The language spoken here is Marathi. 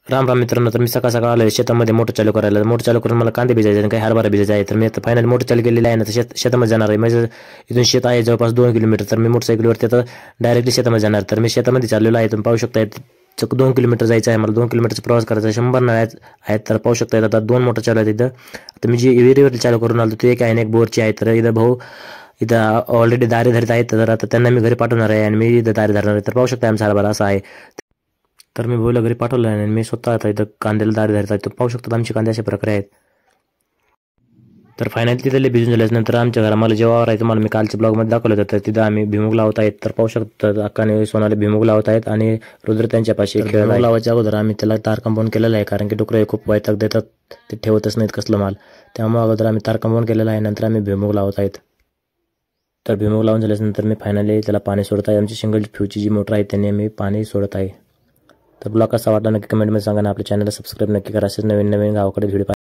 राम राम मित्रांनो, तर मी सकाळ सकाळ आलोय शेतामध्ये मोटर चालू करायला. मोटर चालू करून मला कांदे भिजायचे आणि काही हरभरा भिजायचे आहे. तर मी आता फायनली मोटर चालू केलेली आहे ना, तर शेतामध्ये जाणार आहे. म्हणजे इथून शेत आहे जवळपास 2 किलोमीटर. तर मी मोटरसायकलवरती आता डायरेक्टली शेतामध्ये जाणार. तर मी शेतामध्ये चाललेलो आहे. तुम्ही पाहू शकता 2 किलोमीटर जायचं आहे मला. 2 किलोमीटरचा प्रवास करायचा आहे. 100 नळ्या आहेत. तर पाहू शकता आता 2 मोटर चालू आहेत इथं. आता मी जी विहिरीवरती चालू करून आलो ते एक आहे आणि एक बोरची आहे. तर इथं भाऊ इथं ऑलरेडी दारे धरीत आहेत. तर आता त्यांना मी घरी पाठवणार आहे आणि मी इथं दारे धरणार आहे. तर पाहू शकता आमचा हरभरा असा आहे. तर मी भाऊला घरी पाठवलं आहे आणि मी स्वतः आता इथं कांद्याला दारे धरत आहे. तर पाहू शकतात आमचे कांदे अशा प्रकारे आहेत. तर फायनली तिथले भिजून झाल्यानंतर आमच्या घरा मला जेव्हा आहे तुम्हाला मी कालच्या ब्लॉगमध्ये दाखवलं होतं. तर तिथं आम्ही भिमुग लावत आहेत. तर पाहू शकतात अक्काने सोनाले भिमुग लावत आहेत आणि रुद्र त्यांच्यापाशी भिमुग लावायच्या अगोदर आम्ही त्याला तार कंपाऊंड केलेलं आहे. कारण की डुकरं खूप वैताग देतात, ते ठेवतच नाहीत कसलं माल. त्यामुळे अगोदर आम्ही तार कंपाऊंड केलेलं आहे. नंतर आम्ही भिमुग लावत आहेत. तर भिमुग लावून झाल्यानंतर मी फायनली त्याला पाणी सोडत आहे. आमची सिंगल फ्यूची जी मोटर आहे त्यांनी मी पाणी सोडत आहे. तर ब्लॉग कसा वाटला नक्की कमेंटमध्ये सांगा. आपल्या चॅनलला सबस्क्राईब नक्की करा. असेच नवीन नवीन गावाकडे व्हिडिओ